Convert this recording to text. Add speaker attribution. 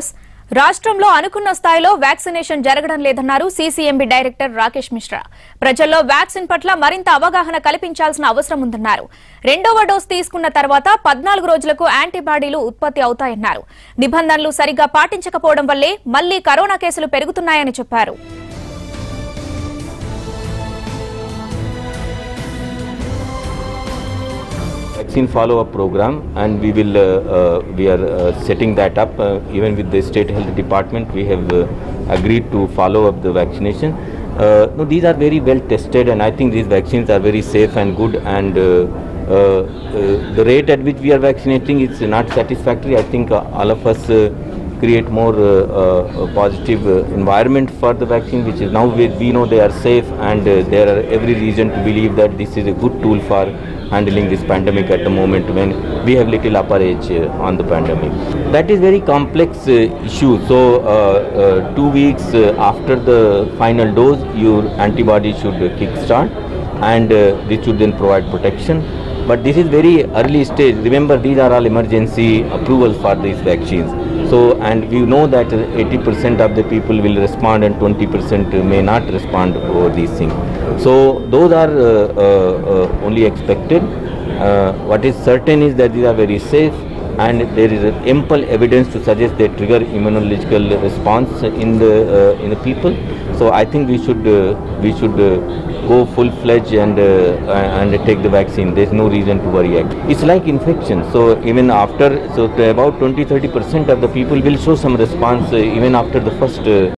Speaker 1: రాష్ట్రంలో అనుకున్న స్థాయిలో వ్యాక్సినేషన్ జరగడం లేదన్నారు సీసీఎంబీ డైరెక్టర్ రాకేష్ మిశ్రా. ప్రజల్లో వ్యాక్సిన్ పట్ల మరింత అవగాహన కల్పించాల్సిన అవసరం ఉందన్నారు. రెండవ డోస్ తీసుకున్న తర్వాత 14 రోజులకు యాంటీబాడీలు ఉత్పత్తి అవుతాయన్నారు. నిబంధనలు సరిగ్గా పాటించకపోవడం వల్లే మళ్లీ కరోనా కేసులు పెరుగుతున్నాయని చెప్పారు.
Speaker 2: Vaccine follow-up program, and we are setting that up even with the State Health Department. We have agreed to follow up the vaccination. No, these are very well tested, and I think these vaccines are very safe and good, and the rate at which we are vaccinating is not satisfactory. I think all of us create more positive environment for the vaccine, which is now we know they are safe, and there are every reason to believe that this is a good tool for handling this pandemic at the moment when we have little upper age on the pandemic. That is very complex issue. So 2 weeks after the final dose, your antibody should kick start, and this should then provide protection. But this is very early stage. Remember, these are all emergency approvals for these vaccines. So, and we know that 80% of the people will respond and 20% may not respond over these things. So those are only expected. What is certain is that these are very safe, and there is ample evidence to suggest they trigger immunological response in the people. So I think we should go full-fledged and take the vaccine. There is no reason to worry. It's like infection. So even after, about 20-30% of the people will show some response even after the first